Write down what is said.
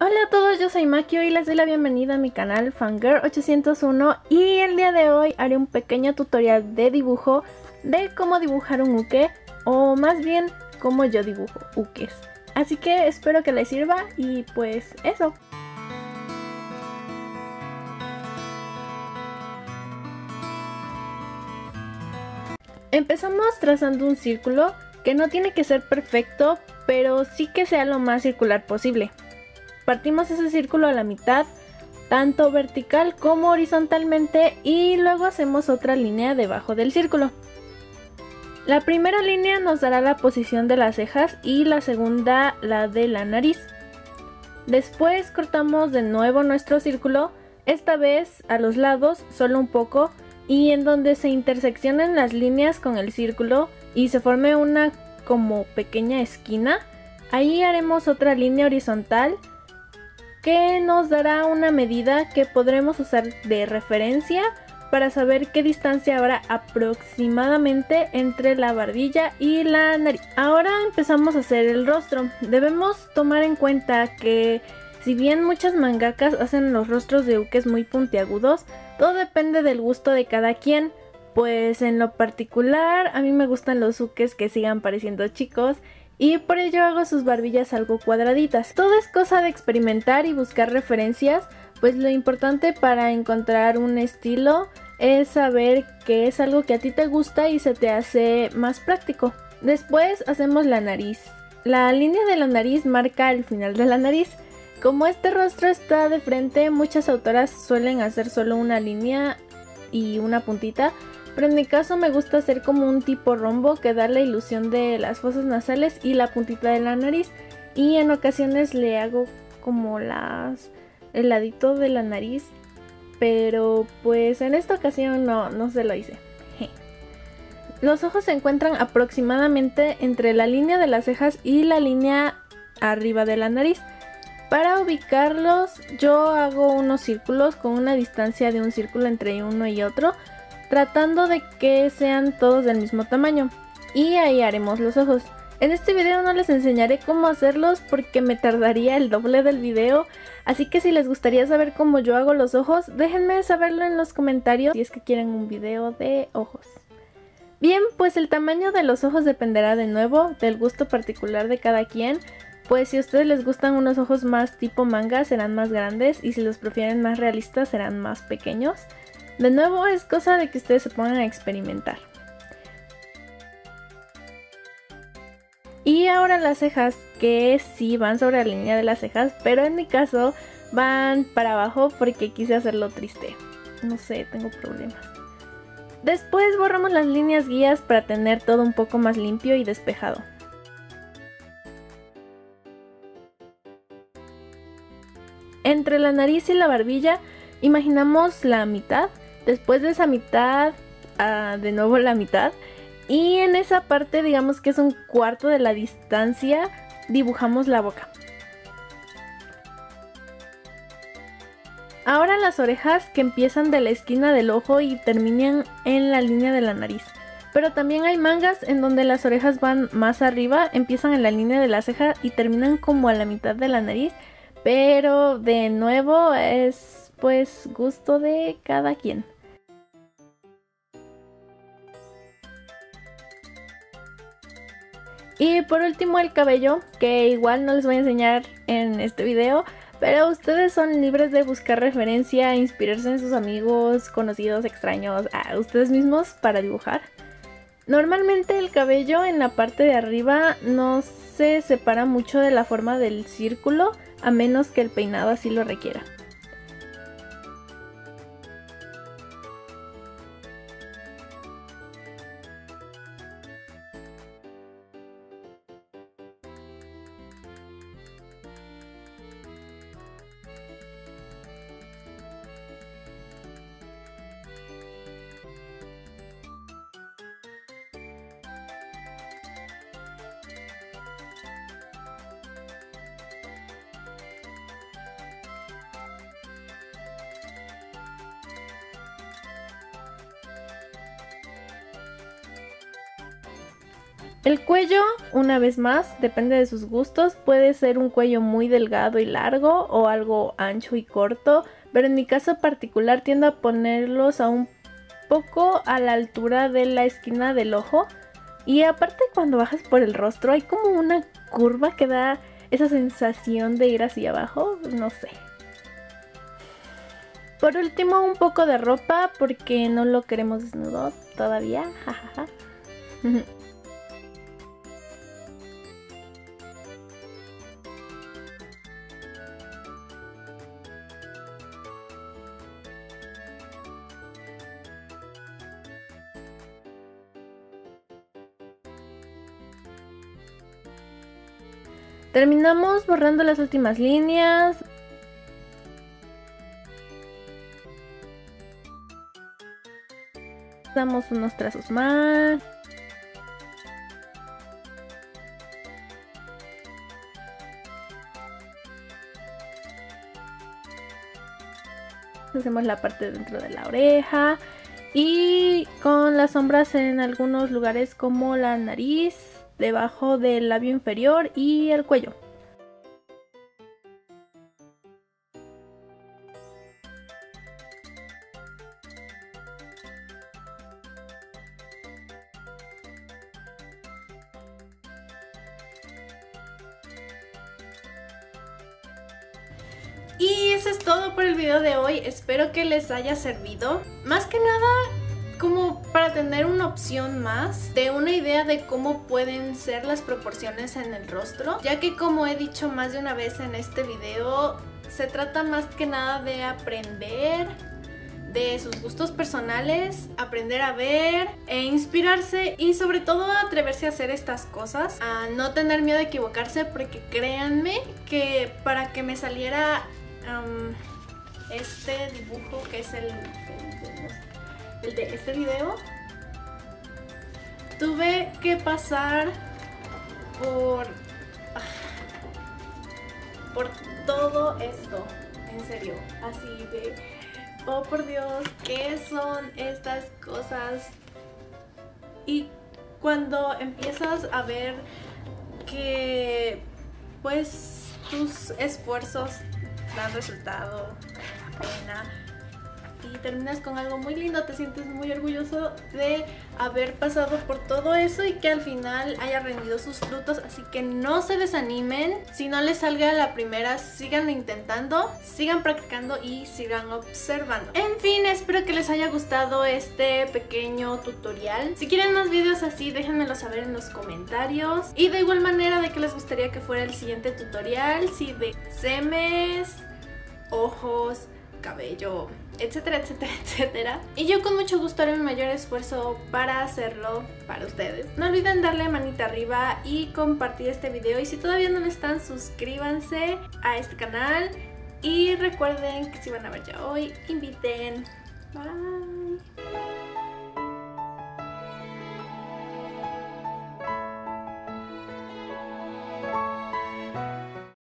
Hola a todos, yo soy Maki y les doy la bienvenida a mi canal Fangirl801 y el día de hoy haré un pequeño tutorial de dibujo de cómo dibujar un uke, o más bien cómo yo dibujo ukes. Así que espero que les sirva y pues eso. Empezamos trazando un círculo que no tiene que ser perfecto, pero sí que sea lo más circular posible. Partimos ese círculo a la mitad, tanto vertical como horizontalmente, y luego hacemos otra línea debajo del círculo. La primera línea nos dará la posición de las cejas y la segunda la de la nariz. Después cortamos de nuevo nuestro círculo, esta vez a los lados solo un poco, y en donde se interseccionen las líneas con el círculo y se forme una como pequeña esquina, ahí haremos otra línea horizontal que nos dará una medida que podremos usar de referencia para saber qué distancia habrá aproximadamente entre la barbilla y la nariz. Ahora empezamos a hacer el rostro. Debemos tomar en cuenta que si bien muchas mangakas hacen los rostros de ukes muy puntiagudos, todo depende del gusto de cada quien. Pues en lo particular a mí me gustan los ukes que sigan pareciendo chicos y por ello hago sus barbillas algo cuadraditas. Todo es cosa de experimentar y buscar referencias, pues lo importante para encontrar un estilo es saber que es algo que a ti te gusta y se te hace más práctico. Después hacemos la nariz. La línea de la nariz marca el final de la nariz. Como este rostro está de frente, muchas autoras suelen hacer solo una línea y una puntita, pero en mi caso me gusta hacer como un tipo rombo que da la ilusión de las fosas nasales y la puntita de la nariz, y en ocasiones le hago como el ladito de la nariz, pero pues en esta ocasión no se lo hice. Los ojos se encuentran aproximadamente entre la línea de las cejas y la línea arriba de la nariz. Para ubicarlos yo hago unos círculos con una distancia de un círculo entre uno y otro, tratando de que sean todos del mismo tamaño, y ahí haremos los ojos. En este video no les enseñaré cómo hacerlos porque me tardaría el doble del video, así que si les gustaría saber cómo yo hago los ojos, déjenme saberlo en los comentarios si es que quieren un video de ojos. Bien, pues el tamaño de los ojos dependerá de nuevo del gusto particular de cada quien. Pues si a ustedes les gustan unos ojos más tipo manga serán más grandes, y si los prefieren más realistas serán más pequeños. De nuevo es cosa de que ustedes se pongan a experimentar. Y ahora las cejas, que sí van sobre la línea de las cejas, pero en mi caso van para abajo porque quise hacerlo triste. No sé, tengo problemas. Después borramos las líneas guías para tener todo un poco más limpio y despejado. Entre la nariz y la barbilla imaginamos la mitad, después de esa mitad de nuevo la mitad, y en esa parte, digamos que es un cuarto de la distancia, dibujamos la boca. Ahora las orejas, que empiezan de la esquina del ojo y terminan en la línea de la nariz. Pero también hay mangas en donde las orejas van más arriba, empiezan en la línea de la ceja y terminan como a la mitad de la nariz. Pero de nuevo es pues gusto de cada quien. Y por último el cabello, que igual no les voy a enseñar en este video, pero ustedes son libres de buscar referencia, inspirarse en sus amigos, conocidos, extraños, a ustedes mismos para dibujar. Normalmente el cabello en la parte de arriba no se separa mucho de la forma del círculo, a menos que el peinado así lo requiera. El cuello, una vez más, depende de sus gustos. Puede ser un cuello muy delgado y largo o algo ancho y corto, pero en mi caso particular tiendo a ponerlos a un poco a la altura de la esquina del ojo. Y aparte, cuando bajas por el rostro hay como una curva que da esa sensación de ir hacia abajo, no sé. Por último, un poco de ropa porque no lo queremos desnudo todavía, jajaja. Terminamos borrando las últimas líneas. Damos unos trazos más. Hacemos la parte dentro de la oreja. Y con las sombras en algunos lugares como la nariz, debajo del labio inferior y el cuello. Y eso es todo por el video de hoy, espero que les haya servido. Más que nada como para tener una opción más de una idea de cómo pueden ser las proporciones en el rostro, ya que como he dicho más de una vez en este video, se trata más que nada de aprender de sus gustos personales, aprender a ver e inspirarse y sobre todo a atreverse a hacer estas cosas, a no tener miedo de equivocarse, porque créanme que para que me saliera este dibujo que es el de este video, tuve que pasar por todo esto, en serio, así de oh por Dios, ¿qué son estas cosas? Y cuando empiezas a ver que pues tus esfuerzos dan resultado, vale la pena, y terminas con algo muy lindo, te sientes muy orgulloso de haber pasado por todo eso y que al final haya rendido sus frutos. Así que no se desanimen, si no les salga a la primera, sigan intentando, sigan practicando y sigan observando. En fin, espero que les haya gustado este pequeño tutorial. Si quieren más videos así, déjenmelo saber en los comentarios. Y de igual manera, de qué les gustaría que fuera el siguiente tutorial, si de semes, ojos, cabello, etcétera, etcétera, etcétera. Y yo con mucho gusto haré mi mayor esfuerzo para hacerlo para ustedes. No olviden darle manita arriba y compartir este video. Y si todavía no lo están, suscríbanse a este canal. Y recuerden que si van a ver ya hoy, inviten. Bye.